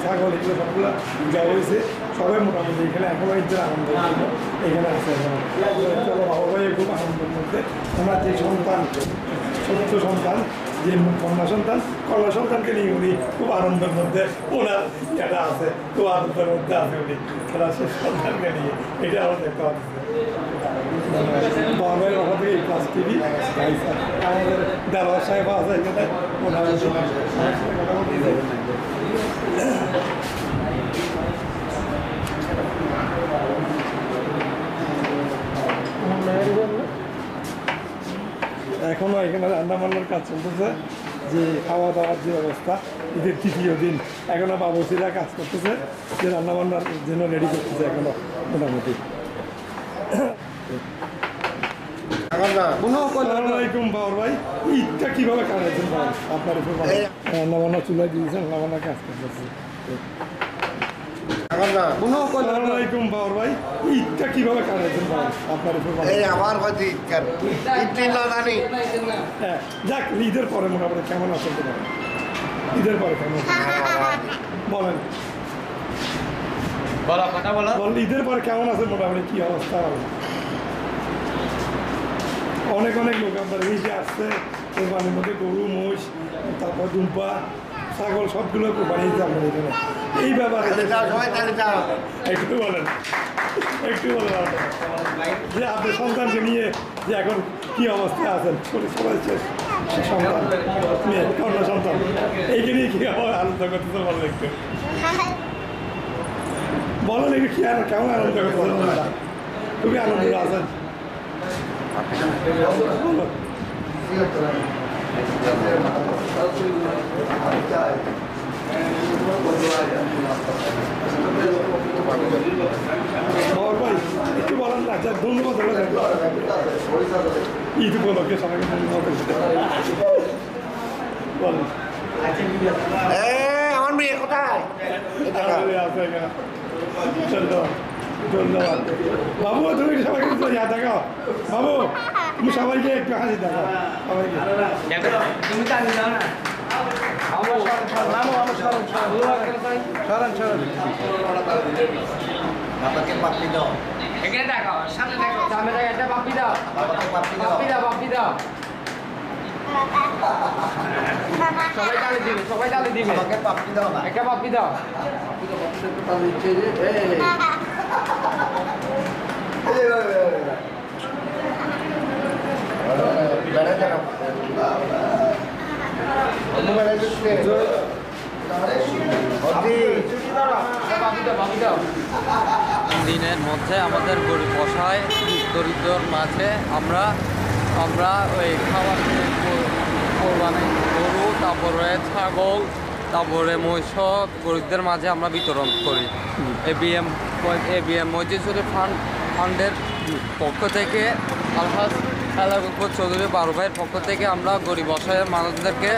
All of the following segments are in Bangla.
ছাগল এগুলো সবগুলো দেওয়া হয়েছে। সবাই মোটামুটি এখানে এখনও ঈদের আনন্দ এখানে আছে। চলো বাবা ভাই খুব আনন্দের মধ্যে ওনার যে সন্তান সত্য সন্তান যে কন্যা সন্তানকে নিয়ে উনি খুব আনন্দের মধ্যে ওনার এটা আছে, খুব আনন্দের মধ্যে আছে উনি খেলা শেষ সন্তানকে নিয়ে। এটা আমার দেখতে পাচ্ছি বাবার ওখান থেকে প্লাস টিভি আমাদের দেওয়ার সাহেব আছে এখানে ওনার এখনও এখানে রান্নাবান্নার কাজ চলতেছে, যে খাওয়া দাওয়ার যে অবস্থা ঈদের তৃতীয় দিন এখনও বাবুসিরা কাজ করতেছে, যে রান্নাবান্নার জন্য রেডি করতেছে এখনও মোটামুটি। আসসালামাইকুম বাবর ভাই, ঈদটা কীভাবে কাটাইছেন আপনার উপর রান্নাবান্না চুলা দিয়েছেন, রান্নাবান্নার কাজ করতেছে। আসসালামাইকুম বাবর ভাই, ঈদটা কীভাবে কাটাইছেন আপনার উপর যাক ঈদের পরে মোটামুটি কেমন আছেন তোমার? ঈদের পরে কেমন বলেন, ঈদের পরে কেমন আছেন মোটামুটি কি অবস্থা? অনেক অনেক লোক আপনার এসে আসছে কোরবানির মধ্যে গরু মোষ তারপর দুম্পা ছাগল সবগুলো কোরবানি দিতে আপনার এখানে। এই ব্যাপারে একটু বলেন যে আপনার সন্তানকে নিয়ে যে এখন কি অবস্থায় আছেন? সবাই শেষ সন্তান মেয়ে কন্যা সন্তান এইকে নিয়ে কি আনন্দ করতেছে বলেন একটু বলেন একটু কি কেমন আনন্দ করতেছেন? খুবই আনন্দ আছেন? একটু বলেন না, ধন্যবাদ ঈদ উপলক্ষে সবাইকে ধন্যবাদ বলেন। আমার মেয়ে কোথায়? ধন্যবাদ বাবু, তুমি সবাইকে দেখাও বাবু, তুমি সবাইকে একটু হাসি দেখাও সবাইকে। বাবাকে পাপড়ি দাও, এখানে দেখো, সামনে দেখো, সামনে দেখো, একটা পাপড়ি দাও, পাপড়ি দাও। সবাই তালে দিবে, বাবাকে পাপড়ি দাও না, একটা পাপড়ি দাও। দিনের মধ্যে আমাদের গরিব অসহায় দরিদ্রর মাঝে আমরা ওই খাবার কোরবানি গরু, তারপরে ছাগল, তারপরে মহিষ গরিবদের মাঝে আমরা বিতরণ করি। এবিএম মসজিদ ফান্ডের পক্ষ থেকে আলহাজ আলাকুর চৌধুরী বারো ভাইয়ের পক্ষ থেকে আমরা গরিব অসহায় মানুষদেরকে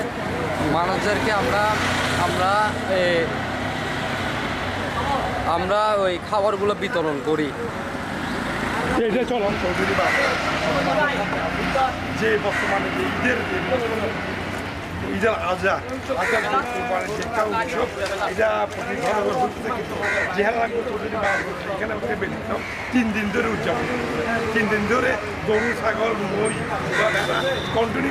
আমরা ওই খাবারগুলো বিতরণ করি। এটা চলন চৌধুরী যে বর্তমানে যে ঈদের আজহা যেটা উৎসব এটা প্রতি ধরনের জেহারা চৌধুরী এখানে ব্যতীত 3 দিন ধরে উদযাপন 3 দিন ধরে গরু ছাগল মই কন্টিনিউ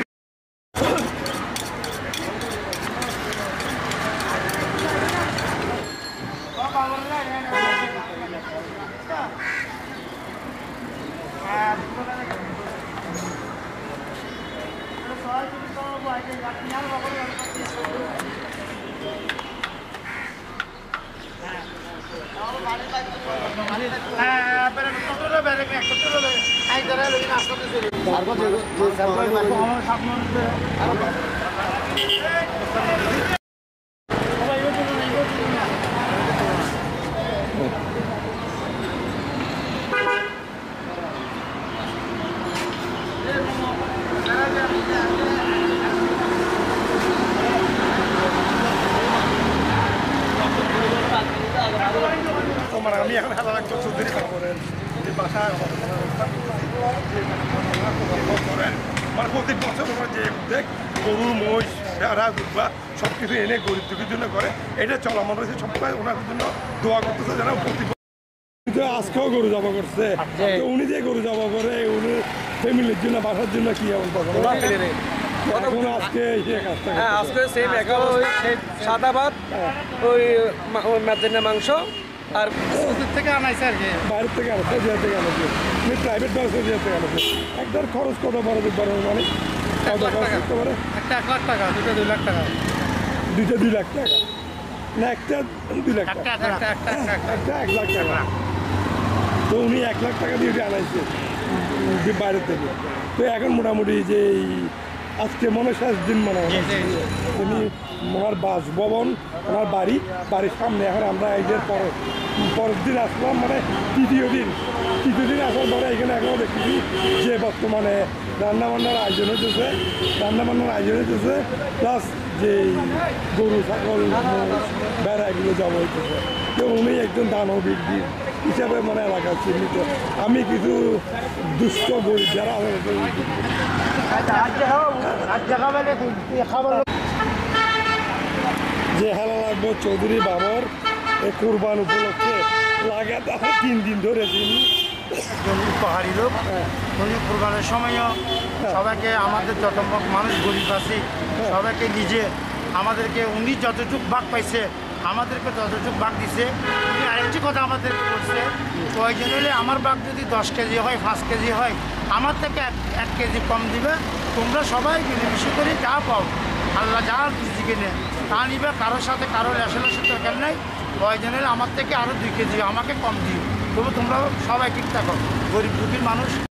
আমি এখন হাজার চৌধুরী করেন যে বাসায় করেন মানে প্রত্যেক বছর যে দেখ গরু মহিষ সেরা দুর্বা সব কিছু এনে গরিব দুঃখীর জন্য করে, এটা চলমান রয়েছে। সবাই ওনার জন্য দোয়া করতেছে যেন প্রতি আজকেও গরু জবা করছে। তো উনি যে গরু জবা করে উনি ফ্যামিলির জন্য বাসার জন্য কি এমন এখন আজকে হ্যাঁ আজকে সেম সাদা ভাত ওই মেজেনা মাংস আর থেকে আনাইছে আর কি, বাইরের থেকে আনছে, সৌদি থেকে আনছে, প্রাইভেট বাস সৌদি থেকে আনছে। একবার খরচ কত বড় মানে কত খরচ করতে পারে? একটা 1 লাখ টাকা, দুটো 2 লাখ টাকা, দুইটা 2 লাখ টাকা না একটা 2 লাখ টাকা, একটা 1 লাখ টাকা। তো উনি 1 লাখ টাকা দিয়ে আনাইছে বাইরের থেকে। তো এখন মোটামুটি যে আজকে মনে শেষ দিন মনে হয় উনি ওনার বাসভবন ওনার বাড়ির সামনে। এখন আমরা এই যে পরের দিন আসলাম, মানে তৃতীয় দিন আসার পরে এখানে এখনও দেখছি যে বর্তমানে রান্নাবান্নার আয়োজন হইতেছে, প্লাস যে গরু ছাগল বেড়া এগুলো জমা হইতেছে। তো উনি একজন দানবিক হিসাবে মানে এলাকার চিহ্নিত। আমি কিছু দুষ্ট গরিব যারা যে হেলা লাগবো চৌধুরী বাবর এই কোরবান উপলক্ষে লাগাতার 3 দিন ধরে তিনি উপহারী লোক। উনি কোরবানের সময়ও সবাইকে আমাদের যত মানুষ গরিব আছে সবাইকে নিজে আমাদেরকে উনি যতটুকু ভাগ পাইছে আমাদেরকে ততটুকু ভাগ দিছে। উনি আরেকটি কথা আমাদেরকে বলছে, প্রয়োজন হলে আমার ভাগ যদি 10 কেজি হয় 5 কেজি হয় আমার থেকে 1 কেজি কম দিবে, তোমরা সবাই মিলেমিশে করে যা পাও আল্লাহ যা রিজিকে নেয় তা নিবে, কারোর সাথে কারোর রেশালের দরকার নেই। প্রয়োজন হলে আমার থেকে আরও 2 কেজি আমাকে কম দিও, তবু তোমরা সবাই ঠিক থাকো, গরিব দুঃখীর মানুষ।